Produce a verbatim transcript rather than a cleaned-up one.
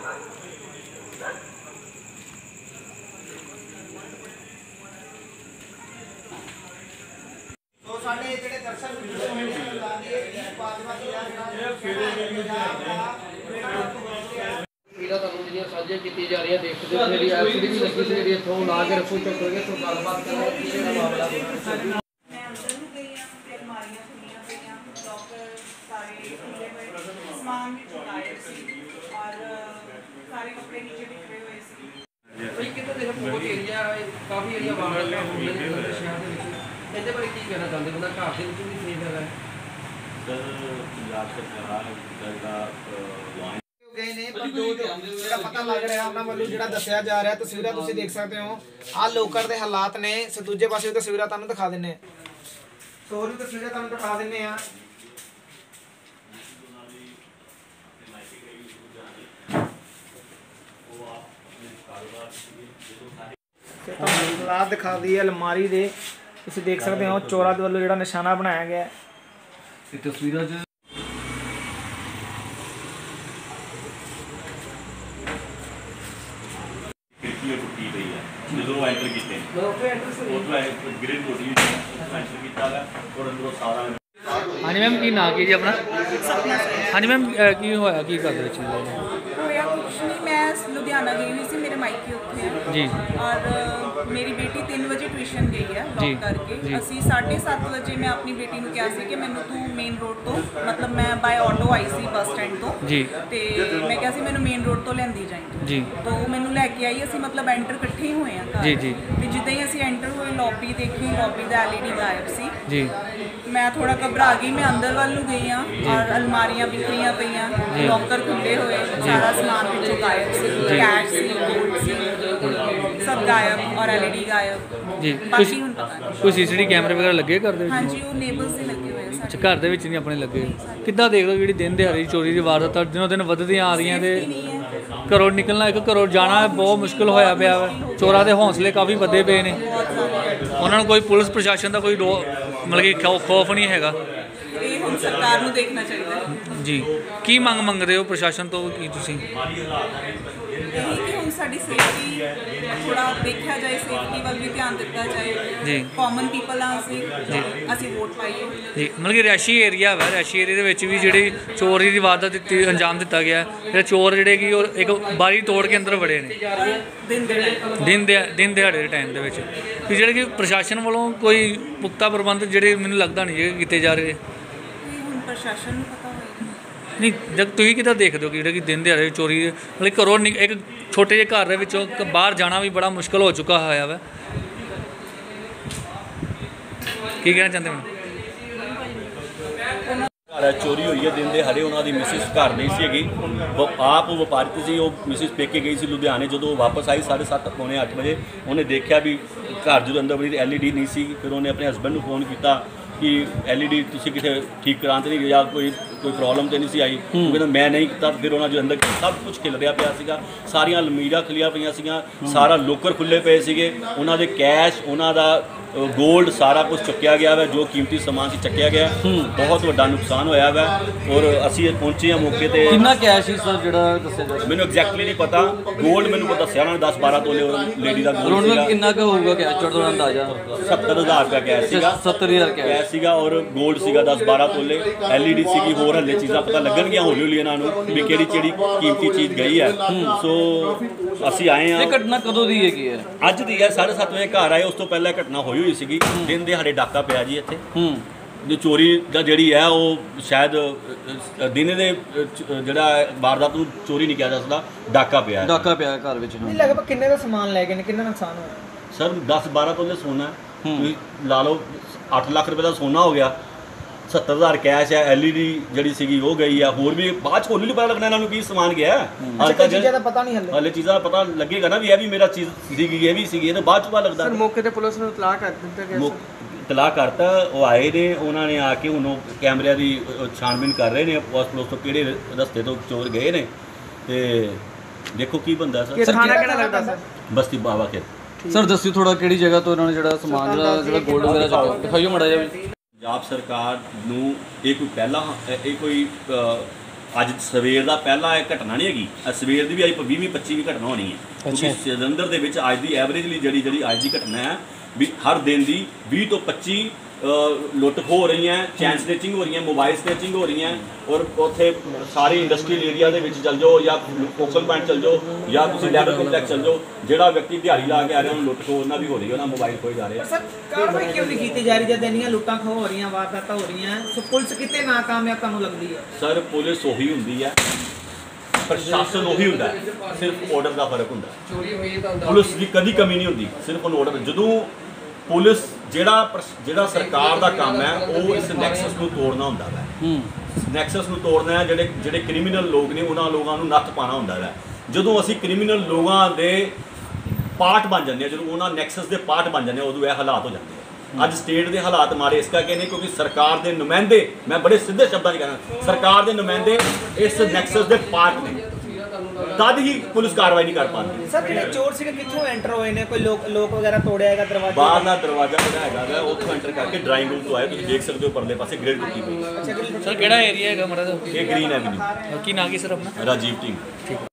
साझे की जा रही है देखते जी एलसीडी भी लगी सी जी इतों ला के रखो चुप करके तो गलबात करो मामला बहुत एरिया काफ़ी एरिया ਇਹਦੇ ਬਾਰੇ ਕੀ ਕਹਿਣਾ ਚਾਹੁੰਦੇ ਬੰਦਾ ਘਰ ਦੇ ਵਿੱਚ ਵੀ ਸੇਫ ਹੈਗਾ ਸਰ ਪੰਜਾਬ ਸਰਕਾਰ ਦਾ ਗਏ ਨੇ ਪਰ ਜੋ ਜਿਹੜਾ ਪਤਾ ਲੱਗ ਰਿਹਾ ਉਹਨਾਂ ਵੱਲੋਂ ਜਿਹੜਾ ਦੱਸਿਆ ਜਾ ਰਿਹਾ ਤਸਵੀਰਾਂ ਤੁਸੀਂ ਦੇਖ ਸਕਦੇ ਹੋ ਆਹ ਲੋਕਰ ਦੇ ਹਾਲਾਤ ਨੇ ਸੋ ਦੂਜੇ ਪਾਸੇ ਉਹ ਤਸਵੀਰਾਂ ਤੁਹਾਨੂੰ ਦਿਖਾ ਦਿੰਨੇ ਆ ਸੋ ਹੋਰ ਵੀ ਤਸਵੀਰਾਂ ਤੁਹਾਨੂੰ ਦਿਖਾ ਦਿੰਨੇ ਆ ਹਾਲਾਤ ਦਿਖਾ ਦੀ ਅਲਮਾਰੀ ਦੇ ਤੁਸੀਂ ਦੇਖ ਸਕਦੇ ਹੋ ਚੋਰਾਂ ਦੇ ਵੱਲੋਂ ਜਿਹੜਾ ਨਿਸ਼ਾਨਾ ਬਣਾਇਆ ਗਿਆ ਹੈ ਇਹ ਤਸਵੀਰਾਂ ਚ ਖਿੜਕੀ ਟੁੱਟੀ ਪਈ ਹੈ ਜਦੋਂ ਐਂਟਰ ਕੀਤੇ ਉਹ ਗ੍ਰਿਲ ਟੁੱਟੀ ਐਂਟਰ ਕੀਤਾ ਹੈ ਔਰ ਅੰਦਰੋਂ ਸਾਰਾ हाँ जी मैम की ना की जी अपना हाँ जी मैम की होया की कर रहे चीज़ होया कुछ नहीं मैं लुधियाना गई हुई थी मेरे मायके उत्थे है जी और मेरी बेटी तीन बजे ट्यूशन गई है लॉक करके असी साढ़े सत्त बजे मैं अपनी बेटी को कहा कि मैंने तू मेन रोड तो मतलब मैं bye auto I C bus stand तो जी तो मैं कहा मैंने मेन रोड तो लेंदी जाए जी तो मैंने लैके आई असी मतलब एंटर इकट्ठे ही हुए हैं जी जी तो जिदा ही असी एंटर हुए लॉबी देखी लॉबी का एल ई डी गायब सी जी मैं थोड़ा घबरा गई मैं अंदर वाल गई हाँ और अलमारियां बिखरियां पई लॉकर खुले हुए सारा समान पिछले गायब सी कैश सी गोल्ड सी सब गायब और एल ई डी गायब जी बाकी हुण पता नहीं कोई सीसीटीवी कैमरे वगैरह लगे घर दे हाँ जी वो नेबर्स से लगे हुए हैं अच्छा घर दे विच नहीं अपने लगे किद्दां देख लो जिहड़ी दिन दिहाड़ी चोरी दी वारदात दिनों दिन वधदियां आ रहीआं ते घरों निकलना एक घरों जाना बहुत मुश्किल होया पिया वा चोरां दे हौसले काफ़ी वधे पे ने उन्हां नूं कोई पुलिस प्रशासन दा कोई मतलब कि खौफ नहीं हैगा सरकार नूं देखना चाहिए जी की मंग मंगदे हो प्रशासन तो की तुसीं यही कि हुण साडी सेफ्टी थोड़ा देखा जाए सेफ्टी वाल भी ध्यान दिता जाए जी कॉमन पीपल हाँ असीं असीं वोट पाइए जी मतलब कि रिहायशी एरिया है रिहायशी एरिया दे विच भी जिहड़ी चोरी दी वारदात दित्ती अंजाम दिता गया है चोर जिहड़े कि एक बारी तोड़ के अंदर वड़े ने दिन दिन दिन दिहाड़े दे टाइम दे विच कि जिहड़े कि प्रशासन वालों कोई पुख्ता प्रबंध जिहड़े मैनूं लगदा नहीं कीते जा रहे प्रशासन पता नहीं जब तुसीं किद्दां देखदे हो कि जिहड़े कि दिन दिहाड़े चोरी मतलब घरों एक छोटे ਜਿਹੇ घर ਦੇ ਵਿੱਚੋਂ ਬਾਹਰ ਜਾਣਾ ਵੀ ਬੜਾ ਮੁਸ਼ਕਲ ਹੋ ਚੁੱਕਾ ਹੋਇਆ ਵਾ ਕੀ ਕਹਿਣਾ ਚਾਹੁੰਦੇ ਹੋ घर चोरी हुई है दिन दिहाड़े उन्होंने मिसिस घर नहीं सी हैगी आप व्यापारी सी वो मिसिस पेके गई सी लुधियाने जो वापस आई साढ़े सत्त पौने अठ बजे उन्हें देखा भी घर जो अंदर बड़ी एल ई डी नहीं सी फिर उन्हें अपने हसबैंड को फोन किया कि एल ई डी तुसीं किते ठीक कराते नहीं या कोई कोई प्रॉब्लम तो नहीं सी आई वो कहता मैं नहीं किया फिर उन्होंने जो अंदर सब कुछ खिल रहा पिया सीगा सारियां अलमीरा खुलिया पईयां सीगियां सारा लोकर खुले पे सीगे उन्होंने कैश उन्होंने गोल्ड सारा कुछ चुक्या गया है जो कीमती समान से चुक्या गया बहुत बड़ा नुकसान होया है और असी पहुंचे हैं मौके पर कितना कैश सर जो मैंने एग्जैक्टली नहीं पता गोल्ड मैंने को दसिया उन्होंने दस बारह तोले लेडी का गोल्ड कितना होगा कैश थोड़ा अंदाजा सत्तर हज़ार रुपया कैश सीगा सत्तर हज़ार कैश सीगा और गोल्ड सीगा दस बारह तोले एल ई डी सीगी होर हल्ले चीज़ां पता लगन गया हौली हौली इन्होंने भी किहड़ी किहड़ी कीमती चीज़ गई है सो असी आए हैं घटना कदों दी हैगी है अज दी है साढ़े सत्त बजे घर आए उस तो पहले घटना होई हुई सीगी दिन दिहाड़े डाका पिया जी इत्थे जो चोरी दा जिहड़ी है वो शायद दिन दे जिहड़ा वारदात नूं चोरी नहीं किया जा सकदा डाका पिया है डाका पिया घर विच नहीं लगभग किन्ने दा समान ले गए ने किन्ना नुकसान होया सर दस बारह तोले सोना है ला लो अठ लाख रुपए का सोना हो गया सत्तर हज़ार कैश है एल ई डी जी सी वो गई है होर भी बाद होली पता लगना इन्होंने की समान गया है पता नहीं हले चीज़ा पता लगेगा ना भी यह भी मेरा चीज़ सी ये भी सी तो बाद पता लगता मौके पर पुलिस ने इतलाह कर दिता इतलाह करता वो आए ने उन्होंने आके हूँ कैमरिया की छानबीन कर रहे हैं उस पुलिस तो किहड़े रस्ते तो चोर गए ने ते देखो की बनता सर बस्ती बाबा खेत सर दस्सी थोड़ा किहड़ी जगह तो इन्होंने जो समान जो गोल्ड वगैरह चुक्या दिखाइयो माड़ा जिहा पंजाब सरकार नूं ये कोई पहला ये कोई ਅੱਜ ਸਵੇਰ ਦਾ ਪਹਿਲਾ ਇਹ ਘਟਨਾ ਨਹੀਂ ਹੈਗੀ, ਅੱਜ ਸਵੇਰ ਦੀ ਵੀ ਅੱਜ ਵੀਹ ਵੀਹ ਪੱਚੀ ਵੀ ਘਟਨਾ ਹੋਣੀ ਹੈ ਕਿਉਂਕਿ ਜਲੰਧਰ ਦੇ ਵਿੱਚ ਅੱਜ ਦੀ ਐਵਰੇਜਲੀ ਜਿਹੜੀ ਜਿਹੜੀ ਅੱਜ ਦੀ ਘਟਨਾ ਹੈ ਵੀ ਹਰ ਦਿਨ ਦੀ ਵੀਹ ਤੋਂ ਪੱਚੀ ਲੁੱਟ ਹੋ ਰਹੀਆਂ, ਚੈਨ ਸਨੈਚਿੰਗ ਹੋ ਰਹੀਆਂ, ਮੋਬਾਈਲ ਸਨੈਚਿੰਗ ਹੋ ਰਹੀਆਂ ਔਰ ਉੱਥੇ ਸਾਰੇ ਇੰਡਸਟਰੀਅਲ ਏਰੀਆ ਦੇ ਵਿੱਚ ਚੱਲ ਜਾਓ ਜਾਂ ਫੋਕਲ ਪੁਆਇੰਟ ਚੱਲ ਜਾਓ ਜਾਂ ਤੁਸੀਂ ਲੈਦਰ ਕੰਪਲੈਕਸ ਚੱਲ ਜਾਓ, ਜਿਹੜਾ ਵਿਅਕਤੀ ਦਿਹਾੜੀ ਲਾ ਕੇ ਆ ਰਿਹਾ ਉਹਨੂੰ ਲੁੱਟ ਖੋਹ ਉਹਨਾਂ ਵੀ ਹੋ ਰਹੀ ਹੈ, ਉਹਨਾਂ ਮੋਬਾਈਲ ਖੋਏ ਜਾ ਰਹੇ। ਸਰ ਕਾਰਵਾਈ ਕਿਉਂ ਨਹੀਂ ਕੀਤੀ ਜਾ ਰਹੀ ਜਦ ਇੰਨੀਆਂ ਲੁੱਟਾਂ ਖੋਹ ਹੋ ਰਹੀਆਂ, ਵਾਰਦਾਤਾਂ ਹੋ ਰਹੀਆਂ, ਸੋ ਪੁਲਿਸ ਕਿਤੇ ਨਾਕਾਮਯਾਬ ਤੁਹਾਨੂੰ ਲੱਗਦੀ ਹੈ? ਸਰ ਪੁਲਿਸ ਉਹੀ ਹੁੰਦੀ ਹੈ, ਪ੍ਰਸ਼ਾਸਨ ਉਹੀ ਹੁੰਦਾ, ਸਿਰਫ ਆਰਡਰ ਦਾ ਫਰਕ ਹੁੰਦਾ। ਚੋਰੀ ਹੋਈ ਤਾਂ ਪੁਲਿਸ ਦੀ ਕਦੀ ਕਮੀ ਨਹੀਂ ਹੁੰਦੀ, ਸਿਰਫ ਉਹਨੂੰ ਆਰਡਰ। ਜਦੋਂ ਪੁਲਿਸ ਜਿਹੜਾ ਜਿਹੜਾ ਸਰਕਾਰ ਦਾ ਕੰਮ ਹੈ ਉਹ ਇਸ ਨੈਕਸਸ ਨੂੰ ਤੋੜਨਾ ਹੁੰਦਾ ਹੈ, ਨੈਕਸਸ ਨੂੰ ਤੋੜਨਾ ਹੈ, ਜਿਹੜੇ ਜਿਹੜੇ ਕ੍ਰਿਮੀਨਲ ਲੋਕ ਨੇ ਉਹਨਾਂ ਲੋਕਾਂ ਨੂੰ ਨੱਥ ਪਾਉਣਾ ਹੁੰਦਾ ਹੈ। ਜਦੋਂ ਅਸੀਂ ਕ੍ਰਿਮੀਨਲ ਲੋਕਾਂ ਦੇ ਪਾਰਟ ਬਣ ਜਾਂਦੇ ਹਾਂ, ਜਦੋਂ ਉਹਨਾਂ ਨੈਕਸਸ ਦੇ ਪਾਰਟ ਬਣ ਜਾਂਦੇ ਆ, ਉਦੋਂ ਇਹ ਹਾਲਾਤ ਹੋ ਜਾਂਦੇ ਆ। ਅੱਜ ਸਟੇਟ ਦੇ ਹਾਲਾਤ ਮਾਰੇ ਇਸ ਕਰਕੇ ਨੇ ਕਿਉਂਕਿ ਸਰਕਾਰ ਦੇ ਨੁਮਾਇੰਦੇ, ਮੈਂ ਬੜੇ ਸਿੱਧੇ ਸ਼ਬਦਾਂ 'ਚ ਕਹਿੰਦਾ, ਸਰਕਾਰ ਦੇ ਨੁਮਾਇੰਦੇ ਇਸ ਨੈਕਸਸ ਦੇ ਪਾਰਟ ਨੇ, ਤਦ ਹੀ ਪੁਲਿਸ ਕਾਰਵਾਈ ਨਹੀਂ ਕਰ ਪਾਉਂਦੀ। ਸਰ ਜਿਹੜੇ ਚੋਰ ਸੀਗੇ ਕਿੱਥੋਂ ਐਂਟਰ ਹੋਏ ਨੇ? ਕੋਈ ਲੋਕ ਲੋਕ ਵਗੈਰਾ ਤੋੜਿਆ ਹੈਗਾ ਦਰਵਾਜ਼ਾ? ਬਾਹਰ ਦਾ ਦਰਵਾਜ਼ਾ ਜਿਹੜਾ ਹੈਗਾ ਵਾ ਉੱਥੋਂ ਐਂਟਰ ਕਰਕੇ ਡਰਾਇੰਗ ਰੂਮ ਤੋਂ ਆਏ, ਤੁਸੀਂ ਦੇਖ ਸਕਦੇ ਹੋ ਪਰਲੇ ਪਾਸੇ ਗ੍ਰਿਲ ਟੁੱਟੀ ਪਈ। ਸਰ ਕਿਹੜਾ ਏਰੀਆ ਹੈਗਾ ਮੜਾ? ਇਹ ਗ੍ਰੀਨ ਐਵਨਿਊ। ਕੀ ਨਾਂ ਕੀ ਸਰ ਆਪਣਾ? ਰਾਜੀਵ ਢਿੰਗ।